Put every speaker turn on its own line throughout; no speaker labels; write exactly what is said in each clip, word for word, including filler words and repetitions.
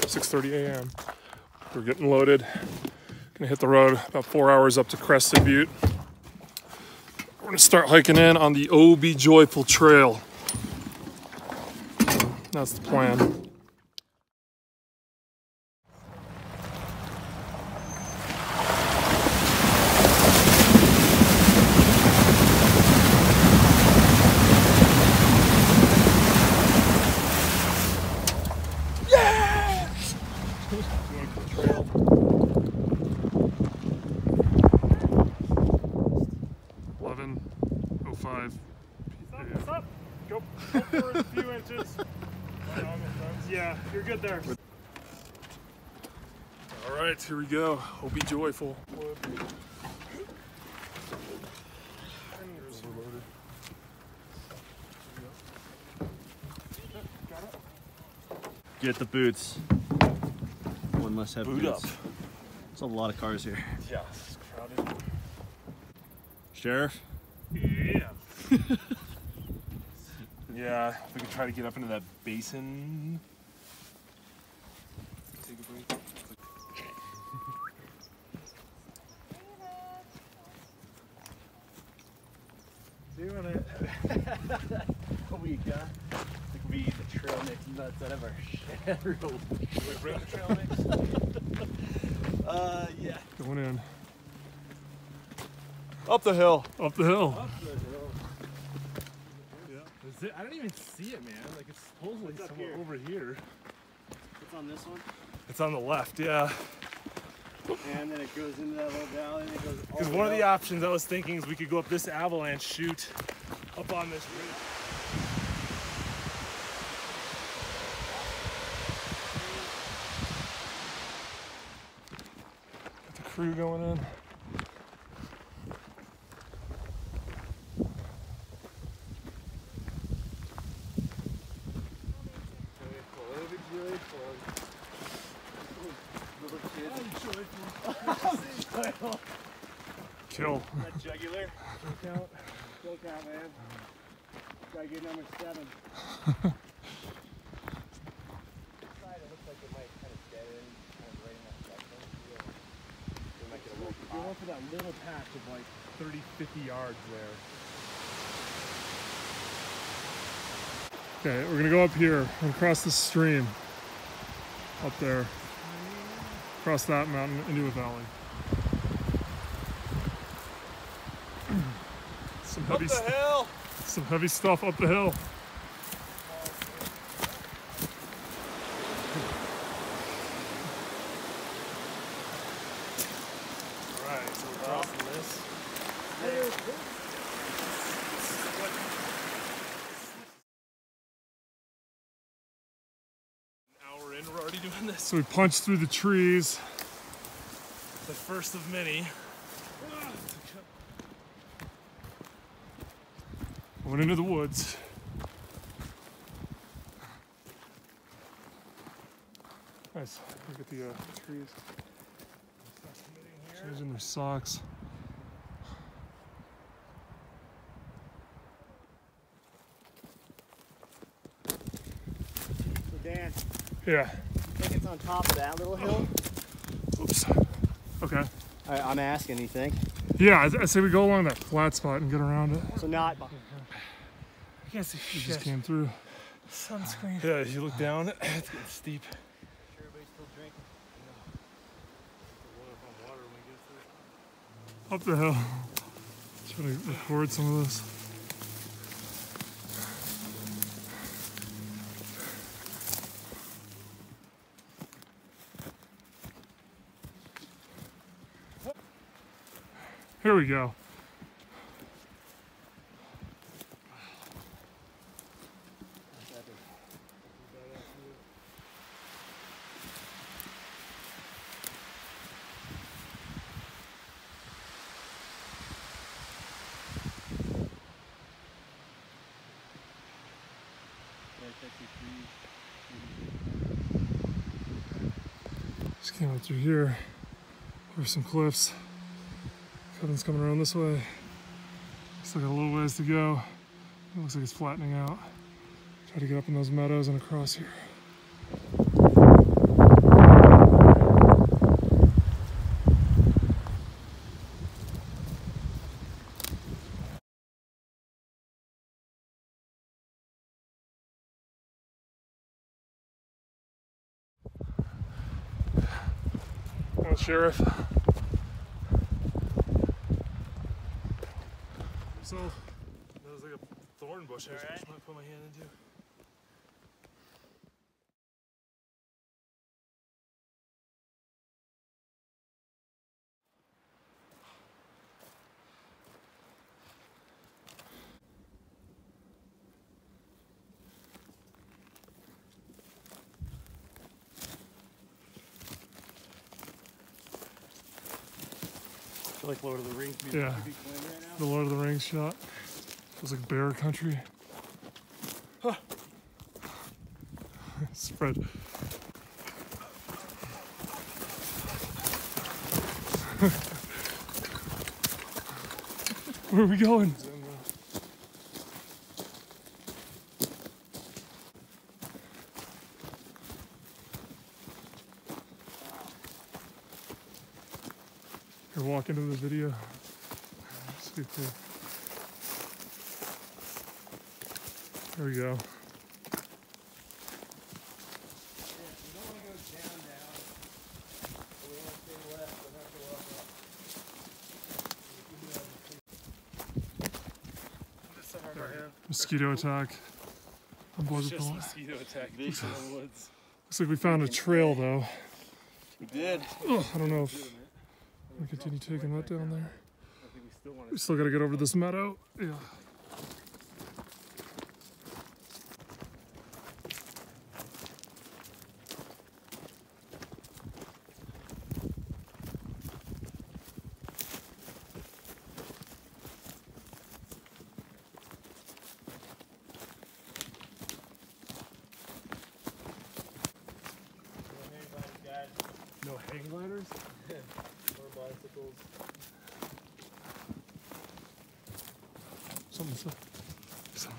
six thirty a m We're getting loaded. Gonna hit the road about four hours up to Crested Butte. We're gonna start hiking in on the Oh Be Joyful Trail. That's the plan. eleven oh five.
What's up? Go forward a few inches. Yeah, you're good there.
All right, here we go. Oh Be Joyful.
Get the boots. One less have
Boot
boots.
up.
There's a lot of cars here.
Yeah, it's crowded.
Sheriff?
Yeah. Yeah, if we could try to get up into that basin. Take a break.
Doing it. What we got? I think we eat the trail mix nuts out of our shed.
Should we bring the trail mix?
uh, yeah.
Going in.
Up the hill.
Up the hill.
Up the hill.
Yeah. Is it? I don't even see it, man. Like it's supposedly
It's up
somewhere
here.
over here.
It's on this one.
It's on the left, yeah.
And then it goes into that little valley and it goes all
Because
the
one of
way
the
up.
options I was thinking is we could go up this avalanche chute up on this ridge.
Got the crew going in. Kill.
That jugular. Kill count. Kill count, man. Gotta get number seven. Side, it looks like it might kind of dead end, kind of right in that section. We might get a little
Go up for that little patch of like thirty, fifty yards there.
Okay, we're gonna go up here and cross the stream. Up there. Across that mountain into a valley. Some heavy,
Up the
st-
hill!
some heavy stuff up the hill.
Alright, so we're crossing this. An hour in, we're already doing this.
So we punched through the trees.
The first of many.
Went into the woods. Nice. Look at the uh, trees. Changing their socks.
So Dan,
Yeah.
you think it's on top of that little hill?
Oops. Okay.
I, I'm asking, you think?
Yeah, I, I say we go along that flat spot and get around it.
So not.
I can't see
We
shit.
just came through.
Sunscreen. Yeah, you look down, it's getting steep.
Sure everybody's still drinking?
Up the hill. Try to record some of this. Here we go. Just came up through here. There's some cliffs. Kevin's coming around this way. Still got a little ways to go. It looks like it's flattening out. Try to get up in those meadows and across here. on, Sheriff. So, there's like a thorn bush I
Alright.
just might put my hand into.
I feel like Lord of the Rings music
Yeah.
should be playing right now.
The Lord of the Rings shot. Feels like bear country. Huh. Spread. Where are we going? Here, walk into the video. See if they- There we go.
Yeah, we don't want to go down, down. But we want to stay left, but not go up, up. This summer, man.
Mosquito attack. On Blizzard
Just
Point.
mosquito attack. Big in the woods.
Looks like we found a trail though.
We did.
Ugh, I don't know if we continue taking that down there.
I think we still want
We
to.
still gotta get over this meadow. Yeah.
No hang gliders? Or bicycles.
Something's up. Some-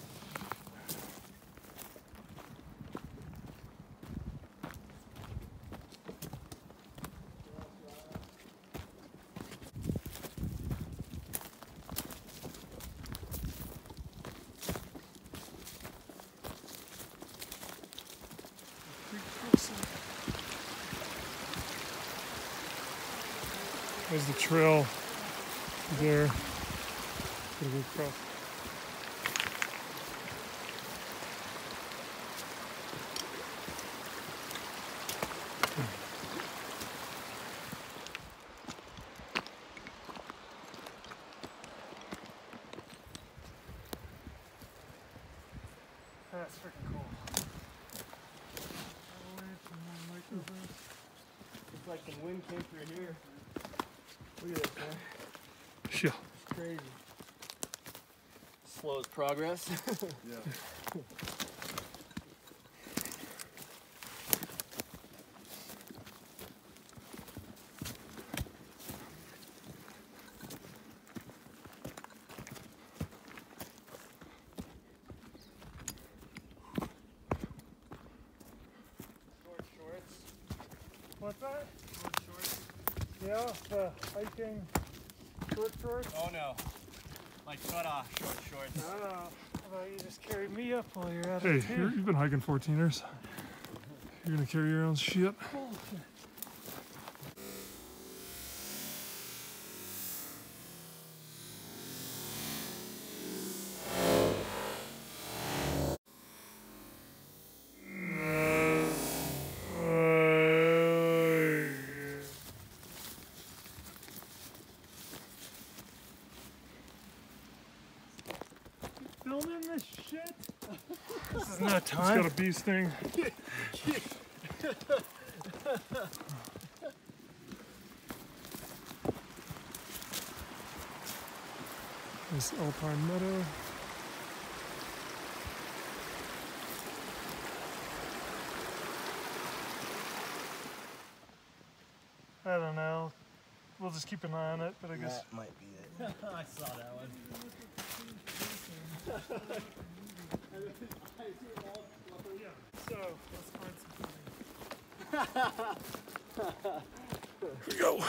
There's the trail there. Gotta go across.
That's freaking cool.
It's like the wind came through here. Look at this, man.
Yeah.
Crazy. Slows progress. Yeah. Short shorts.
What's that?
Short shorts.
Yeah, the hiking short shorts.
Oh no. Like cut off short shorts.
I don't know. How about you just carry me up while you're at
Hey,
it too?
you're, you've been hiking fourteeners. You're gonna carry your own shit.
Filming this shit? This is not
It's
time.
got a bee sting. This alpine meadow.
I don't know. We'll just keep an eye on it, but I guess.
That might be it. I saw that one.
So, let's find some.
Here we go.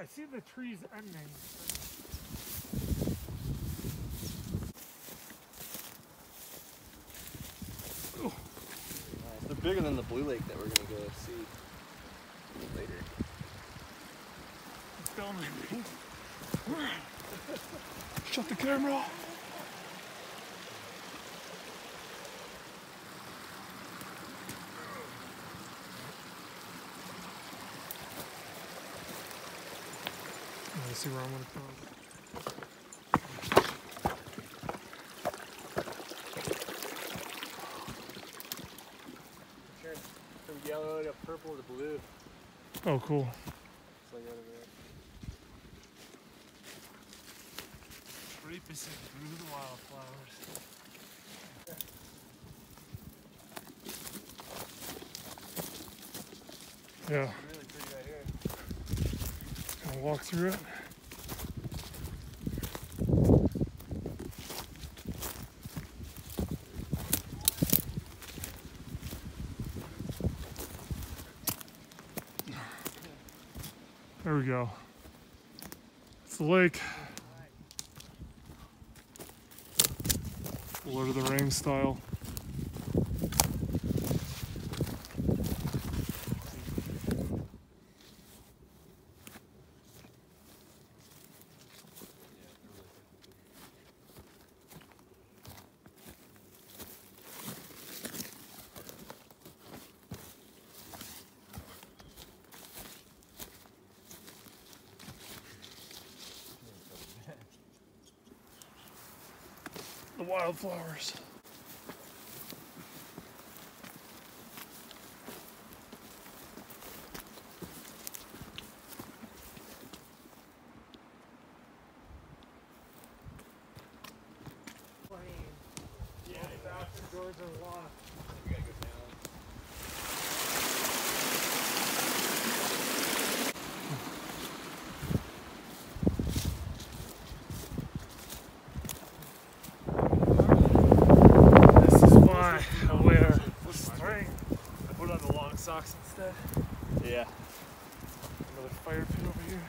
I see the trees ending.
Nice. They're bigger than the Blue Lake that we're gonna go see later.
It's filming.
Shut the camera off. Let's see where I'm gonna come.
Turn from yellow to purple to blue.
Oh, cool.
It's like over there.
Creeping through the wildflowers.
Yeah,
Really pretty right here.
gonna walk through it. There we go. It's the lake. Lord of the Rings style. The wildflowers.
Yeah, bathroom doors are locked. This is why I wear the string. I put on the long socks instead.
Yeah.
Another fire pit over here.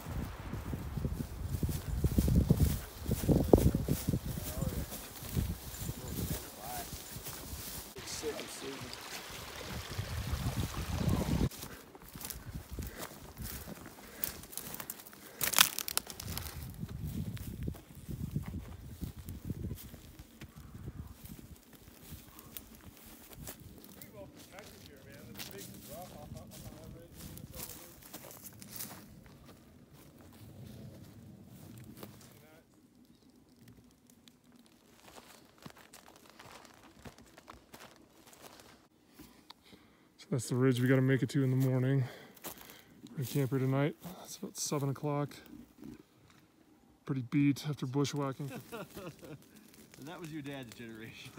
That's the ridge we got to make it to in the morning. We're gonna camp here tonight. It's about seven o'clock. Pretty beat after bushwhacking.
And that was your dad's generation.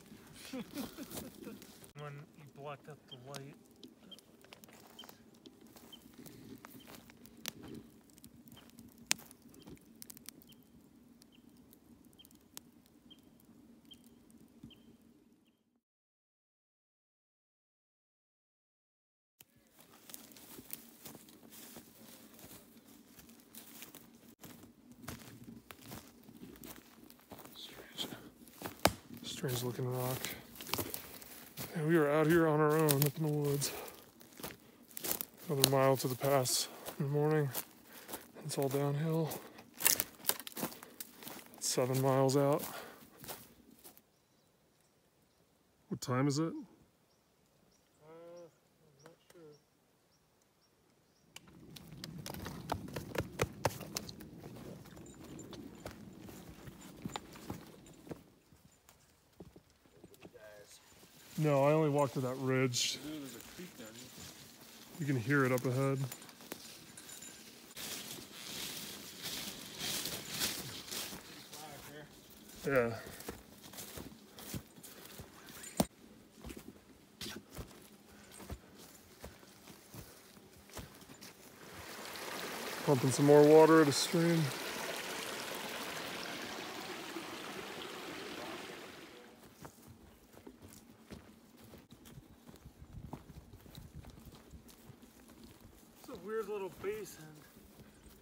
When you blocked up the light.
Strange. Strange looking rock. And we are out here on our own up in the woods. Another mile to the pass in the morning. It's all downhill. Seven miles out. What time is it?
Uh, I'm not sure.
No, I only walked to that ridge.
Ooh, there's a creek down here.
You can hear it up ahead. Yeah. Pumping some more water at a stream.
It's a weird little basin.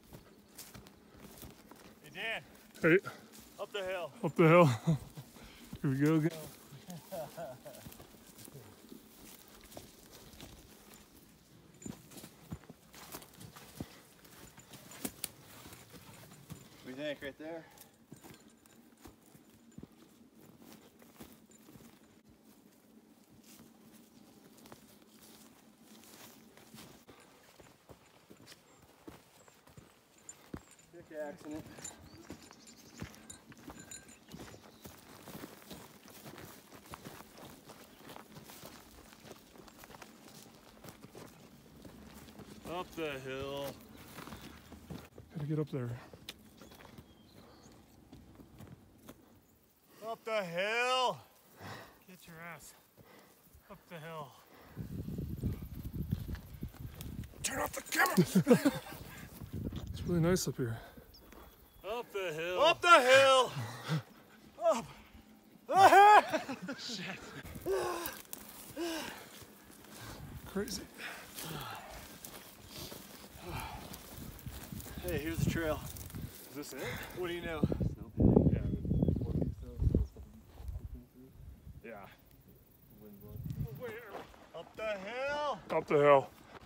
Dan,
Hey,
up the hill.
up the hill. Here we go again.
What do you think right there? Accident.
Up the hill.
Gotta get up there.
Up the hill. Get your ass up the hill.
Turn off the camera! It's really nice up here.
Up the hill.
Up the hill!
Up. Shit.
Crazy.
Hey, here's the trail.
Is this it?
What do you know?
Yeah. Yeah. Where? Up the hill.
Up the hill.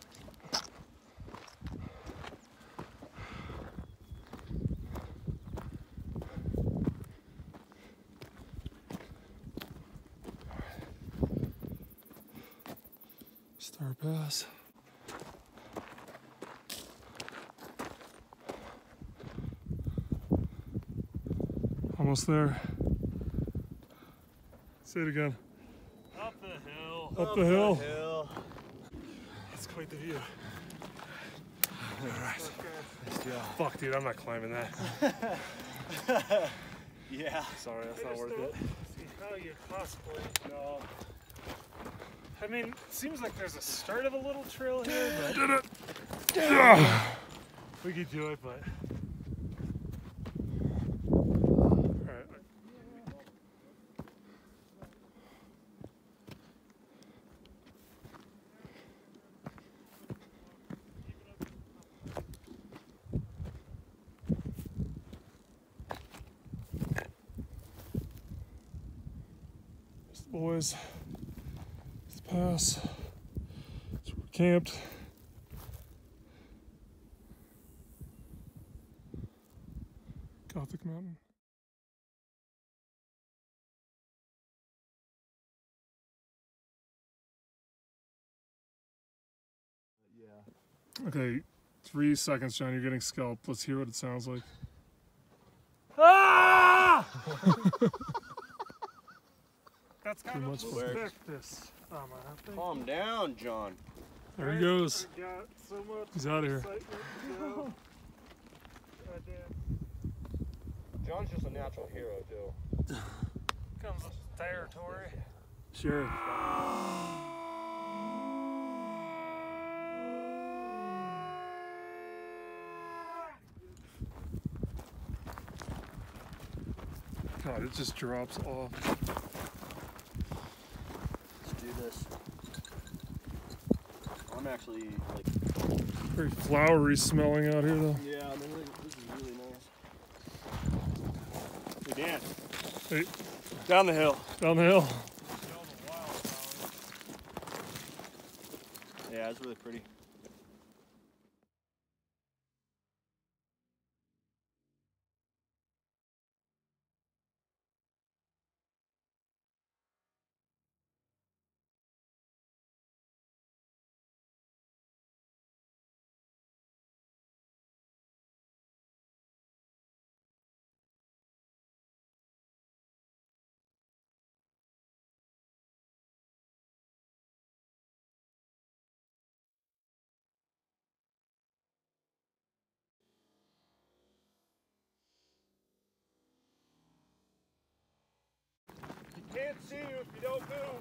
Star Pass. Almost there. Say it again.
Up the hill.
Up, the hill.
Hill.
That's quite the view.
Alright. Nice job.
Fuck, dude, I'm not climbing that.
Yeah.
Sorry, that's
I
not
just
worth
don't
it.
See how you possibly go. I mean, it seems like there's a start of a little trail here, but
Did it! Yeah.
we could do it, but
Alright. There's the boys. It's the pass. It's where we camped. Gothic Mountain.
Yeah.
Okay, three seconds, John. You're getting scalped. Let's hear what it sounds like.
ah! That's kind
Too
of
much
the
for-
thickness. Um, I think.
Calm down, John.
There he goes.
I got so much
He's out of here.
excitement to go. Goddamn.
John's just a natural hero, too.
Comes with territory.
Sure. God, it just drops off.
Let's do this. I'm actually, like...
Very flowery smelling out here, though.
Yeah, I mean, this is really nice.
Hey, Dan.
Hey,
Down the hill.
down the hill.
Yeah, it's really pretty.
Can't see you if you don't move.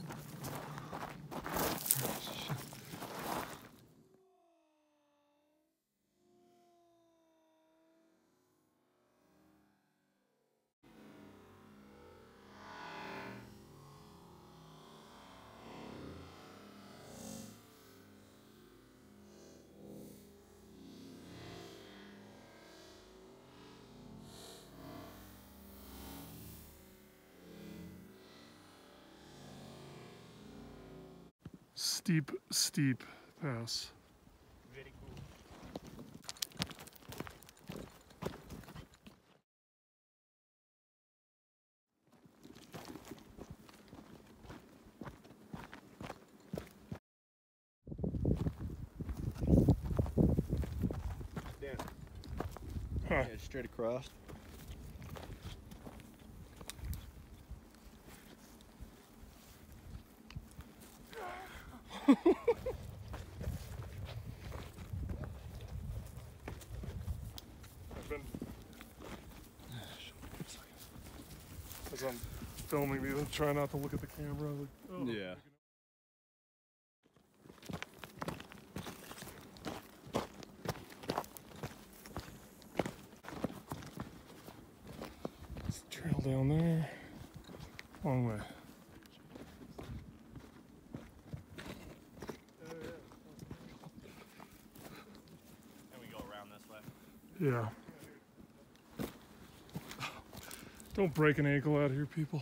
steep, steep pass.
Very cool.
Dan.
Huh.
Yeah, straight across.
I've been, as I'm filming these, I'm trying not to look at the camera. Like, oh,
Yeah.
There's a trail down there. Long way.
And we go around this way.
Yeah. Don't break an ankle out here, people.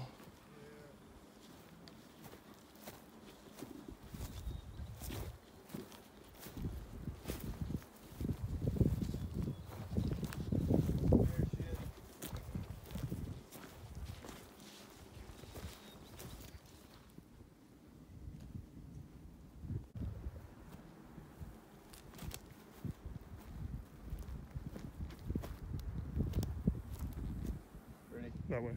Ready?
That way.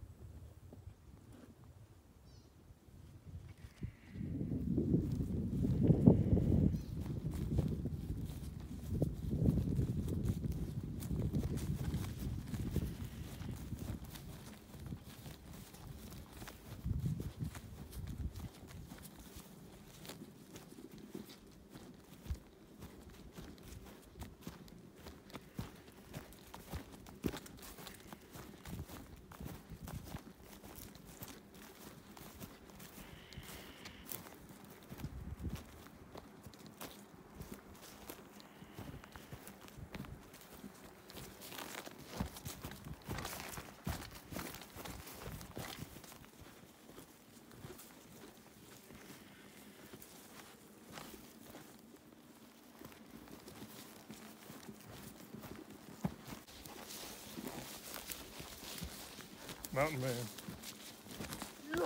Mountain man. Oh,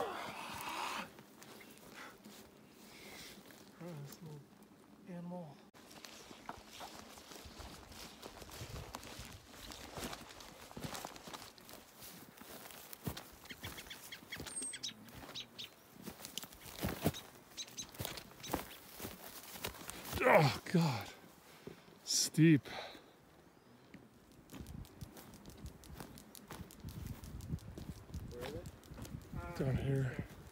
this little animal. Oh God, steep. Down here.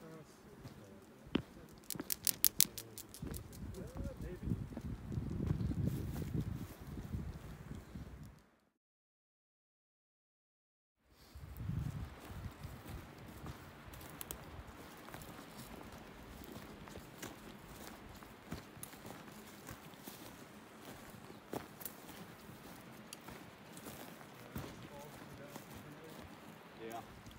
Yeah.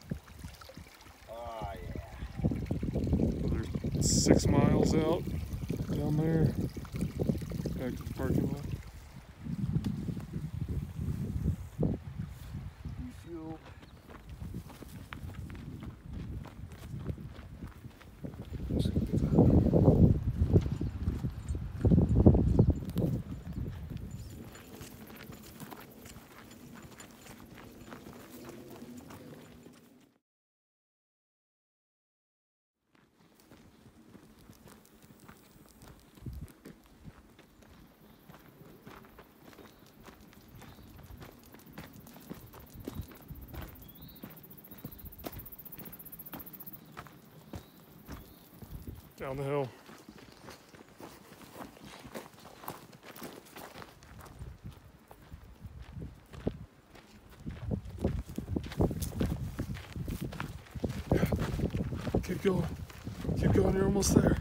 Oh yeah.
Another six miles out down there. Back to the parking lot.
Refuel.
Down the hill. Keep going. Keep going, you're almost there.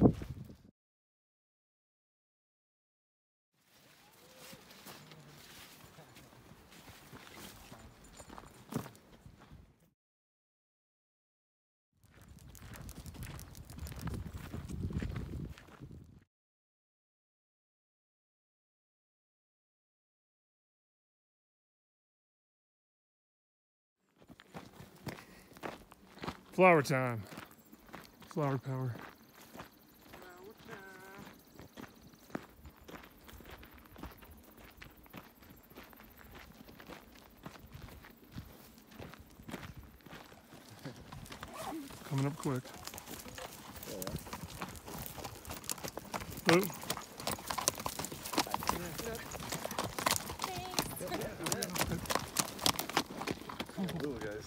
Flower time. Flower power. Coming up quick. Oh.
Little guys.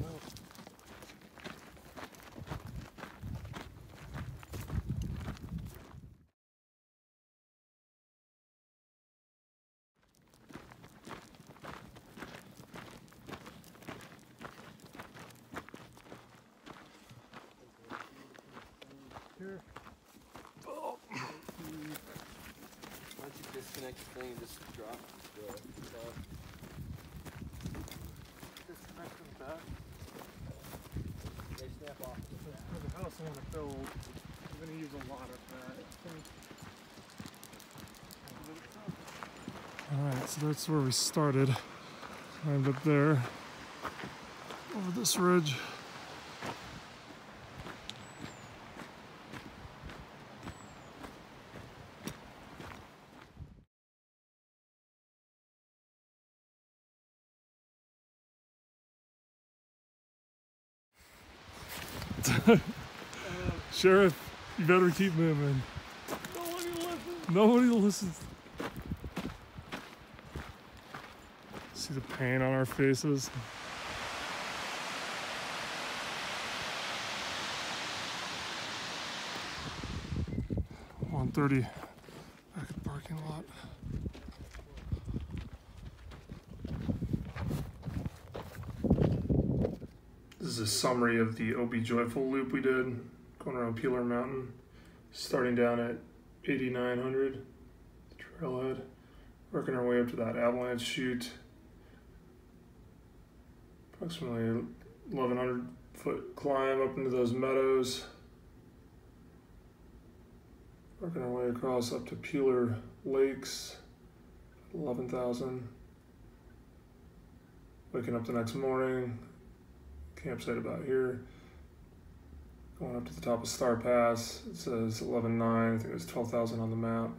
Here.
Oh. Why don't you disconnect the thing and just drop the stuff?
Disconnect from that. They snap off.
For the house I want to build, I'm going to use a lot of that.
Alright, so that's where we started. Climbed up there, over this ridge. Sheriff, you better keep moving.
Nobody listens.
Nobody listens. See the pain on our faces? one thirty back at the parking lot. This is a summary of the Opie Joyful loop we did, going around Peeler Mountain, starting down at eighty-nine hundred, the trailhead, working our way up to that avalanche chute, approximately eleven hundred foot climb up into those meadows, working our way across up to Peeler Lakes, eleven thousand, waking up the next morning, campsite about here, going up to the top of Star Pass. It says eleven nine, I think there's twelve thousand on the map.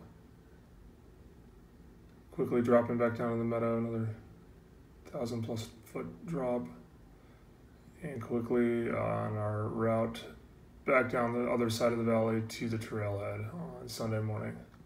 Quickly dropping back down in the meadow, another thousand plus foot drop, and quickly on our route back down the other side of the valley to the trailhead on Sunday morning.